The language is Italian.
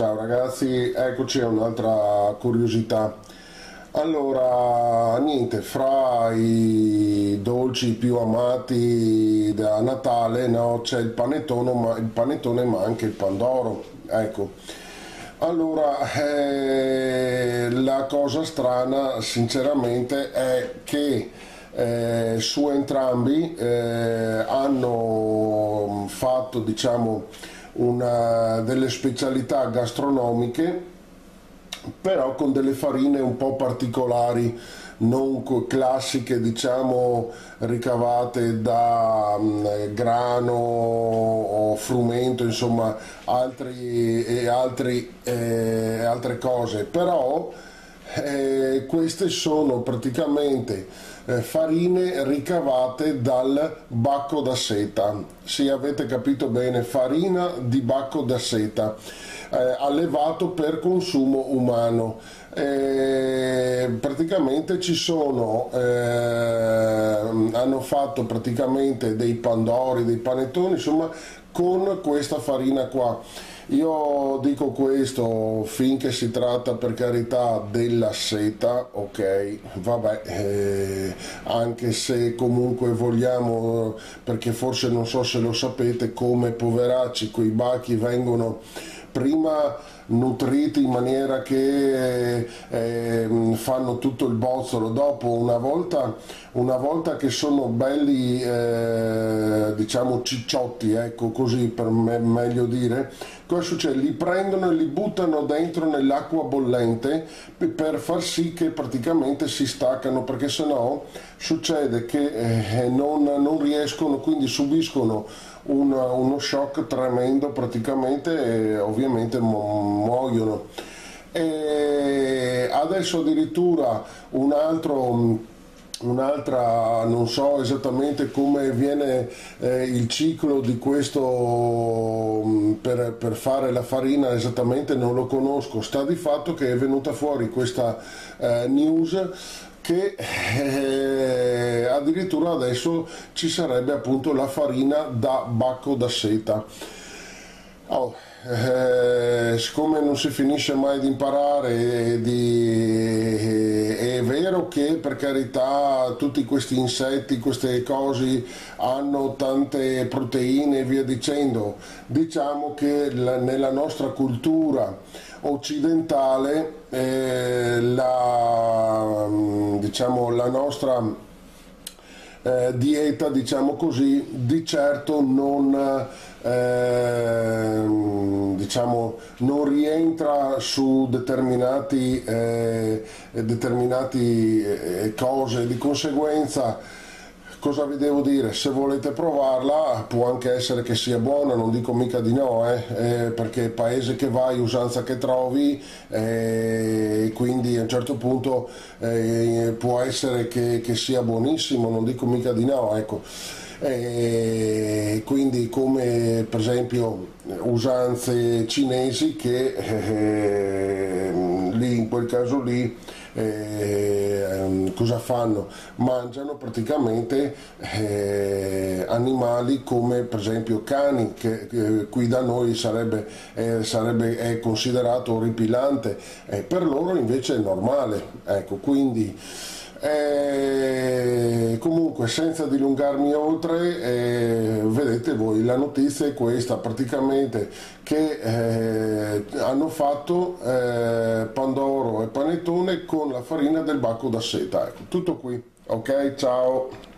Ciao ragazzi, eccoci a un'altra curiosità. Allora, niente, fra i dolci più amati da Natale, no, c'è il panettone, ma anche il pandoro. Ecco. Allora, la cosa strana, sinceramente, è che su entrambi hanno fatto, diciamo, delle specialità gastronomiche, però con delle farine un po' particolari, non classiche, diciamo, ricavate da grano o frumento, insomma, altre cose, però queste sono praticamente farine ricavate dal bacco da seta. Sì, avete capito bene, farina di bacco da seta, allevato per consumo umano. Praticamente hanno fatto praticamente dei pandori, dei panettoni, insomma, con questa farina qua. Io dico questo finché si tratta, per carità, della seta, ok, vabbè, anche se comunque vogliamo, perché forse non so se lo sapete, come poveracci quei bachi vengono prima nutriti in maniera che fanno tutto il bozzolo, dopo una volta che sono belli, diciamo, cicciotti, ecco, così per meglio dire, cosa succede? Li prendono e li buttano dentro nell'acqua bollente per far sì che praticamente si staccano, perché sennò succede che non riescono, quindi subiscono uno shock tremendo praticamente, e ovviamente muoiono. E adesso addirittura un'altra, non so esattamente come viene il ciclo di questo, per fare la farina, esattamente non lo conosco. Sta di fatto che è venuta fuori questa news che addirittura adesso ci sarebbe appunto la farina da bacco da seta. Oh, siccome non si finisce mai di imparare, è vero che, per carità, tutti questi insetti, queste cose hanno tante proteine e via dicendo. Diciamo che nella nostra cultura occidentale, diciamo, la nostra dieta, diciamo così, di certo diciamo, non rientra su determinati cose. Di conseguenza, cosa vi devo dire? Se volete provarla, può anche essere che sia buona, non dico mica di no, perché paese che vai, usanza che trovi, quindi a un certo punto può essere che sia buonissimo, non dico mica di no, ecco. Quindi, come per esempio usanze cinesi che lì, in quel caso lì, cosa fanno? Mangiano praticamente animali come per esempio cani, che qui da noi è considerato orripilante, per loro invece è normale, ecco. Quindi comunque, senza dilungarmi oltre, vedete voi, la notizia è questa, praticamente, che hanno fatto pandoro e panettone con la farina del bacco da seta. Ecco, tutto qui. Ok, ciao.